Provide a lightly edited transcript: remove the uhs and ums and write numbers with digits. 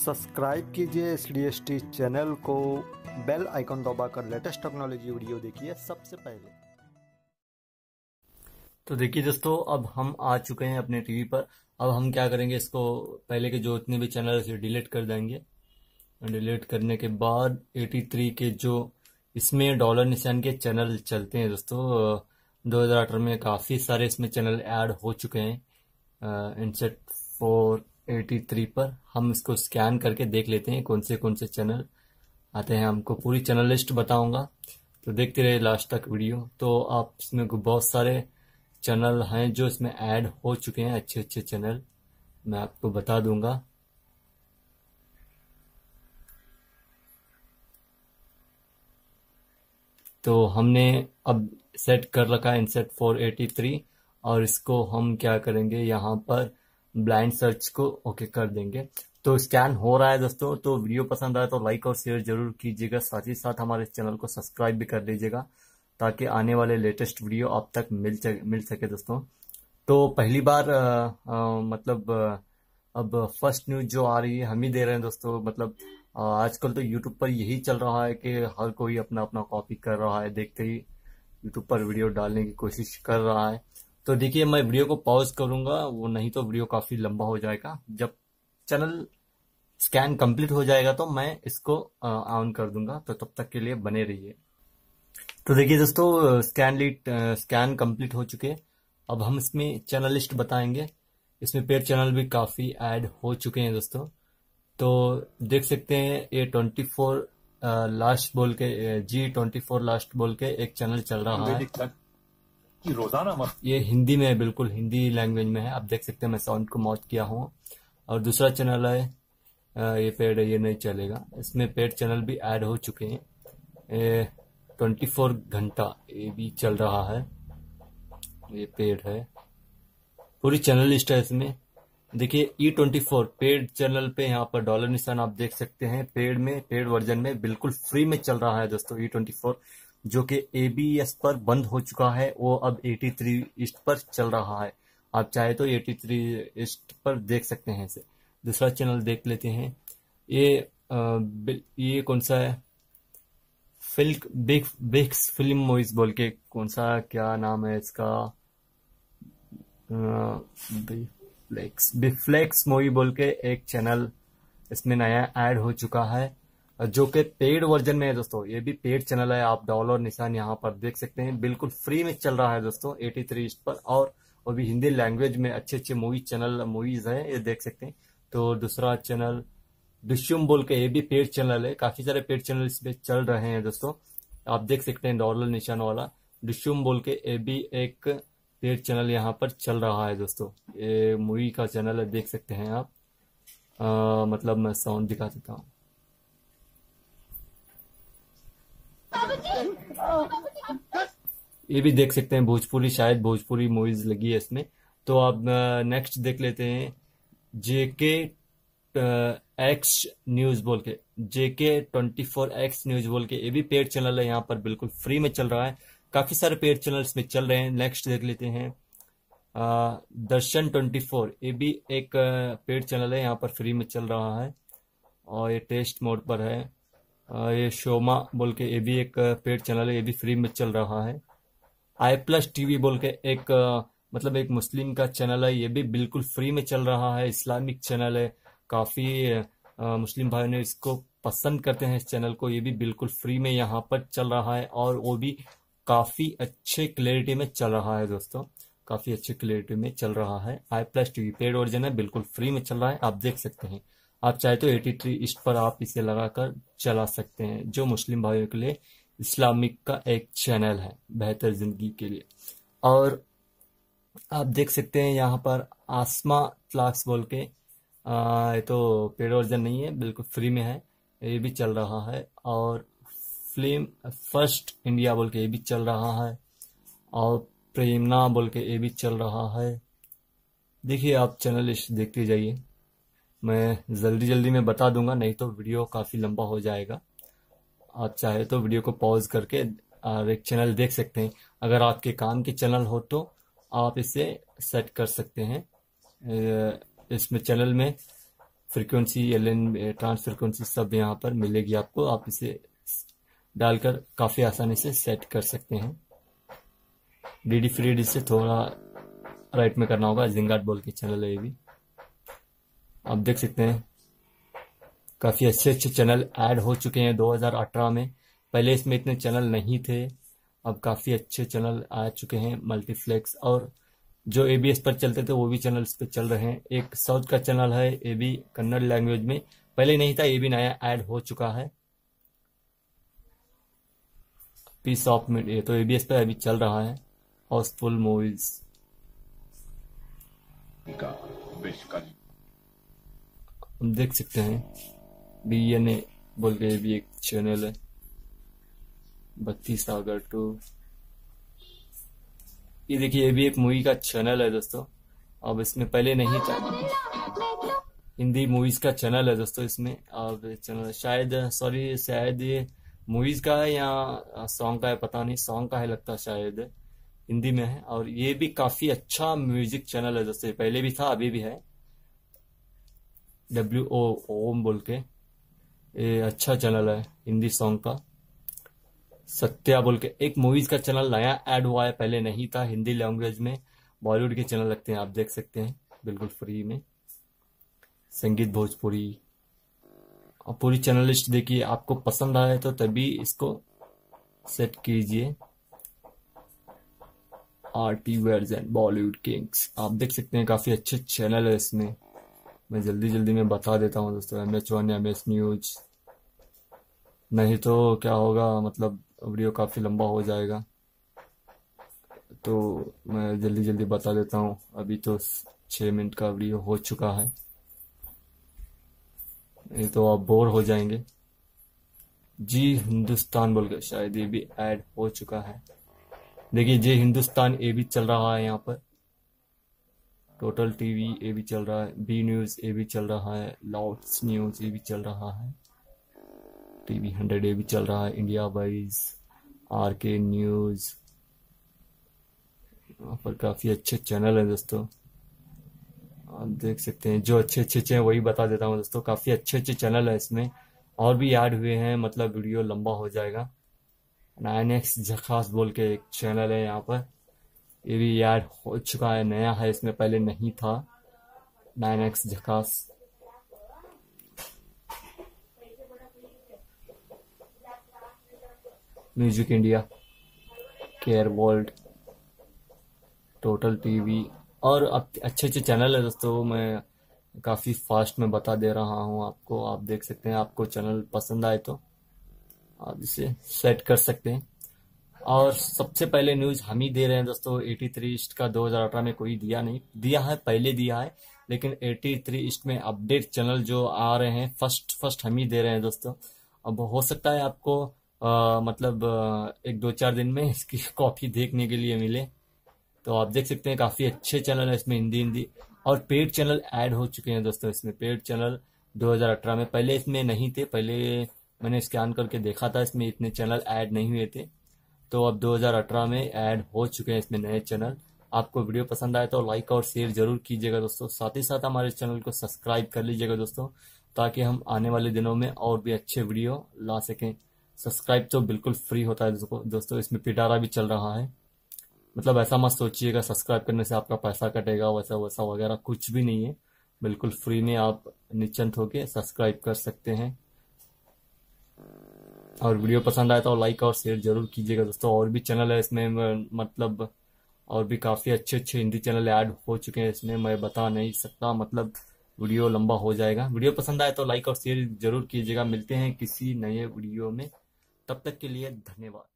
Subscribe कीजिए SDST channel को, bell icon दबाकर लेटेस्ट टेक्नोलॉजी वीडियो देखिए सबसे पहले। तो देखिए दोस्तों, अब हम आ चुके हैं अपने टीवी पर। अब हम क्या करेंगे, इसको पहले के जो इतने भी चैनल है डिलीट कर देंगे। डिलीट करने के बाद 83 के जो इसमें डॉलर निशान के चैनल चलते हैं दोस्तों, 2018 में काफ़ी सारे इसमें चैनल ऐड हो चुके हैं इनसेट 483 पर। हम इसको स्कैन करके देख लेते हैं कौन से चैनल आते हैं। हमको पूरी चैनल लिस्ट बताऊंगा, तो देखते रहे लास्ट तक वीडियो। तो आप इसमें बहुत सारे चैनल हैं जो इसमें ऐड हो चुके हैं, अच्छे अच्छे चैनल मैं आपको बता दूंगा। तो हमने अब सेट कर रखा है इनसेट 483, और इसको हम क्या करेंगे, यहाँ पर ब्लाइंड सर्च को ओके कर देंगे। तो स्कैन हो रहा है दोस्तों। तो वीडियो पसंद आए तो लाइक और शेयर जरूर कीजिएगा, साथ ही साथ हमारे चैनल को सब्सक्राइब भी कर लीजिएगा ताकि आने वाले लेटेस्ट वीडियो आप तक मिल सके दोस्तों। तो पहली बार अब फर्स्ट न्यूज जो आ रही है हम ही दे रहे हैं दोस्तों। आजकल तो यूट्यूब पर यही चल रहा है कि हर कोई अपना अपना कॉपी कर रहा है, देखते ही यूट्यूब पर वीडियो डालने की कोशिश कर रहा है। तो देखिए, मैं वीडियो को पॉज करूंगा, वो नहीं तो वीडियो काफी लंबा हो जाएगा। जब चैनल स्कैन कंप्लीट हो जाएगा तो मैं इसको ऑन कर दूंगा, तो तब तक के लिए बने रहिए। तो देखिए दोस्तों, स्कैन कंप्लीट हो चुके। अब हम इसमें चैनल लिस्ट बताएंगे। इसमें पेड चैनल भी काफी ऐड हो चुके हैं दोस्तों। तो देख सकते हैं ये 24 लास्ट बोल के G24 लास्ट बोल के एक चैनल चल रहा है कि रोजाना ये हिंदी में है, बिल्कुल हिंदी लैंग्वेज में है। आप देख सकते हैं, मैं साउंड को माउट किया हूँ। और दूसरा चैनल है ये पेड है, ये नहीं चलेगा। इसमें पेड चैनल भी ऐड हो चुके हैं। 24 घंटा ये भी चल रहा है, ये पेड है। पूरी चैनल लिस्ट है इसमें। देखिए E24 पेड चैनल पे यहाँ पर डॉलर निशान आप देख सकते हैं। पेड वर्जन में बिल्कुल फ्री में चल रहा है दोस्तों E24, जो कि ABS पर बंद हो चुका है, वो अब 83 ईस्ट पर चल रहा है। आप चाहे तो 83 ईस्ट पर देख सकते हैं इसे। दूसरा चैनल देख लेते हैं। ये कौन सा है, बिग्स फिल्म मूवीज बोल के, कौन सा क्या नाम है इसका, बिफ्लेक्स मूवी बोल के एक चैनल इसमें नया ऐड हो चुका है, जो कि पेड वर्जन में है दोस्तों। ये भी पेड चैनल है, आप डॉलर निशान यहाँ पर देख सकते हैं, बिल्कुल फ्री में चल रहा है दोस्तों 83 ईस्ट पर। और वो भी हिंदी लैंग्वेज में अच्छे अच्छे मूवीज है, ये देख सकते हैं। तो दूसरा चैनल डिश्यूम बोल के, ये भी पेड चैनल है। काफी सारे पेड चैनल इसमें चल रहे हैं दोस्तों, आप देख सकते हैं। डॉलर निशान वाला डिश्यूम बोल के ये भी एक पेड चैनल यहाँ पर चल रहा है दोस्तों। ये मूवी का चैनल है, देख सकते हैं आप। मैं साउंड दिखा देता हूँ। ये भी देख सकते हैं भोजपुरी, शायद भोजपुरी मूवीज लगी है इसमें। तो आप नेक्स्ट देख लेते हैं JK X न्यूज बोल के, JK24X न्यूज बोल के, ये भी पेड चैनल है, यहाँ पर बिल्कुल फ्री में चल रहा है। काफी सारे पेड चैनल्स में चल रहे हैं। नेक्स्ट देख लेते हैं दर्शन 24, ये भी एक पेड चैनल है, यहाँ पर फ्री में चल रहा है और ये टेस्ट मोड पर है। ये शोमा बोल के, ये भी एक पेड चैनल है, ये भी फ्री में चल रहा है। iPlus TV बोल के एक एक मुस्लिम का चैनल है, ये भी बिल्कुल फ्री में चल रहा है। इस्लामिक चैनल है, काफी मुस्लिम भाइयों ने इसको पसंद करते हैं इस चैनल को। ये भी बिल्कुल फ्री में यहाँ पर चल रहा है, और वो भी काफी अच्छे क्लैरिटी में चल रहा है दोस्तों, काफी अच्छे क्लैरिटी में चल रहा है। iPlus TV पेड वर्जन है, बिल्कुल फ्री में चल रहा है, आप देख सकते हैं। आप चाहे तो 83 ईस्ट पर आप इसे लगाकर चला सकते हैं, जो मुस्लिम भाइयों के लिए इस्लामिक का एक चैनल है, बेहतर जिंदगी के लिए। और आप देख सकते हैं यहाँ पर आसमा फ्लाक्स बोल के, ये तो पेड वर्जन नहीं है, बिल्कुल फ्री में है, ये भी चल रहा है। और फिल्म फर्स्ट इंडिया बोल के ये भी चल रहा है, और प्रेमना बोल के ये भी चल रहा है। देखिए, आप चैनल लिस्ट देखते जाइए, मैं जल्दी में बता दूंगा, नहीं तो वीडियो काफी लंबा हो जाएगा। आप चाहे तो वीडियो को पॉज करके एक चैनल देख सकते हैं। अगर आपके काम के चैनल हो तो आप इसे सेट कर सकते हैं। इसमें चैनल में फ्रीक्वेंसी, LN ट्रांस फ्रीक्वेंसी सब यहाँ पर मिलेगी आपको। आप इसे डालकर काफ़ी आसानी से सेट कर सकते हैं। DD फ्री डिश से थोड़ा राइट में करना होगा, जिंगाट बोल के चैनल है ये भी। आप देख सकते हैं काफ़ी अच्छे अच्छे चैनल ऐड हो चुके हैं 2018 में। पहले इसमें इतने चैनल नहीं थे, अब काफ़ी अच्छे चैनल आ चुके हैं। मल्टीफ्लेक्स और जो ABS पर चलते थे वो भी चैनल इस पर चल रहे हैं। एक साउथ का चैनल है AB कन्नड़ लैंग्वेज में, पहले नहीं था, ये भी नया ऐड हो चुका है। पीस ऑफ मिड, ये तो ABS पर अभी चल रहा है। हाउसफुल मूवीज, हम देख सकते हैं। DNA बोल के भी एक चैनल है, 32 सागर 2। ये देखिए, ये भी एक मूवी का चैनल है दोस्तों। अब इसमें पहले नहीं था, हिंदी मूवीज का चैनल है दोस्तों इसमें। अब चैनल शायद ये मूवीज का है या सॉन्ग का है, पता नहीं। सॉन्ग का है लगता है, शायद हिंदी में है। और ये भी काफी अच्छा म्यूजिक चैनल है दोस्तों, पहले भी था अभी भी है। WO ओम बोल के, ये अच्छा चैनल है हिंदी सॉन्ग का। सत्या बोल के एक मूवीज का चैनल नया ऐड हुआ है, पहले नहीं था। हिंदी लैंग्वेज में बॉलीवुड के चैनल लगते हैं, आप देख सकते हैं बिल्कुल फ्री में। संगीत भोजपुरी, और पूरी चैनल लिस्ट देखिए। आपको पसंद आए तो तभी इसको सेट कीजिए। RT वर्जन बॉलीवुड किंग्स, आप देख सकते हैं काफी अच्छे चैनल है इसमें। मैं जल्दी में बता देता हूँ दोस्तों। MH1 MS न्यूज, नहीं तो क्या होगा, मतलब वीडियो काफी लंबा हो जाएगा, तो मैं जल्दी बता देता हूँ। अभी तो 6 मिनट का वीडियो हो चुका है, ये तो आप बोर हो जाएंगे। जी हिंदुस्तान बोल के शायद ये भी ऐड हो चुका है। देखिए जी हिंदुस्तान ये भी चल रहा है यहाँ पर। टोटल TV ये भी चल रहा है। B न्यूज ये भी चल रहा है। लाउड्स न्यूज ये भी चल रहा है। TV 100 ये भी चल रहा है। इंडिया वाइज, RK न्यूज, यहाँ पर काफी अच्छे चैनल है दोस्तों, आप देख सकते हैं। जो अच्छे हैं वही बता देता हूँ दोस्तों। काफी अच्छे चैनल है इसमें, और भी ऐड हुए हैं, मतलब वीडियो लंबा हो जाएगा। 9X झकास बोल के एक चैनल है यहाँ पर, ये भी ऐड हो चुका है, नया है इसमें, पहले नहीं था। 9X Jhakaas. Music India, care world, total TV, और अच्छे चैनल है दोस्तों। मैं काफ़ी फास्ट में बता दे रहा हूँ आपको, आप देख सकते हैं। आपको चैनल पसंद आए तो आप इसे सेट कर सकते हैं। और सबसे पहले न्यूज़ हम ही दे रहे हैं दोस्तों। 83 ईस्ट का 2018 में कोई दिया नहीं, दिया है पहले दिया है, लेकिन 83 ईस्ट में अपडेट चैनल जो आ रहे हैं फर्स्ट हम ही दे रहे हैं दोस्तों। अब हो सकता है आपको मतलब 1-2-4 दिन में इसकी कॉपी देखने के लिए मिले, तो आप देख सकते हैं काफ़ी अच्छे चैनल है इसमें, हिंदी और पेड चैनल ऐड हो चुके हैं दोस्तों इसमें। पेड चैनल 2018 में, पहले इसमें नहीं थे, पहले मैंने स्कैन करके देखा था, इसमें इतने चैनल ऐड नहीं हुए थे। तो अब 2018 में ऐड हो चुके हैं इसमें नए चैनल। आपको वीडियो पसंद आए तो लाइक और शेयर जरूर कीजिएगा दोस्तों। साथ ही साथ हमारे चैनल को सब्सक्राइब कर लीजिएगा दोस्तों, ताकि हम आने वाले दिनों में और भी अच्छे वीडियो ला सकें। सब्सक्राइब तो बिल्कुल फ्री होता है दोस्तों। इसमें पिटारा भी चल रहा है, मतलब ऐसा मत सोचिएगा सब्सक्राइब करने से आपका पैसा कटेगा, वैसा वगैरह कुछ भी नहीं है। बिल्कुल फ्री में आप निश्चिंत होकर सब्सक्राइब कर सकते हैं। और वीडियो पसंद आए तो लाइक और शेयर जरूर कीजिएगा दोस्तों। और भी चैनल है इसमें, मतलब और भी काफ़ी अच्छे हिंदी चैनल ऐड हो चुके हैं इसमें, मैं बता नहीं सकता, मतलब वीडियो लंबा हो जाएगा। वीडियो पसंद आए तो लाइक और शेयर जरूर कीजिएगा। मिलते हैं किसी नए वीडियो में, तब तक के लिए धन्यवाद।